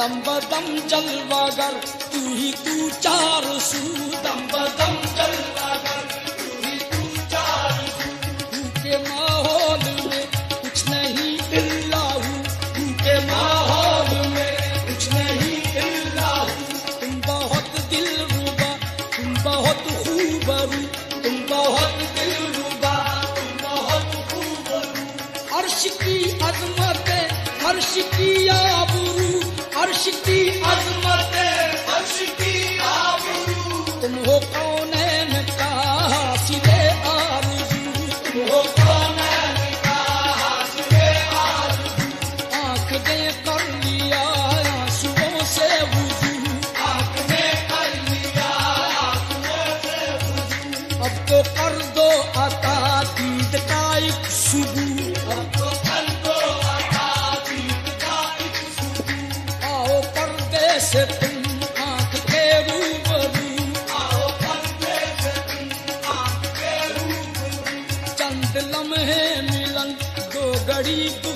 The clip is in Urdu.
دم بدم جلواگر تو ہی تو چار سو دم بدم جلواگر تو ہی تو چار سو کے ماحول میں کچھ نہیں الا ہوں کے ماحول میں کچھ نہیں الا ہوں تم بہت دل ربا تم بہت خوبرو تم بہت دل ربا تم بہت خوبرو عرش کی عظمت عرش کی آبرو عرش کی عظمت عرش کی آبرو تم ہو کونین کا حاصل آرزو تم ہو کونین کا حاصل آرزو آنکھ نے کر لیا آنسوؤں سے وضو آنکھ نے کر لیا آنسوؤں سے وضو اب تو کر دو عطا دید کا ایک صبح اب تو کر دو سے تم آنکھ کے روبرو آؤ پردے سے تم آنکھ کے روبرو چند لمحے ملن دو گھڑی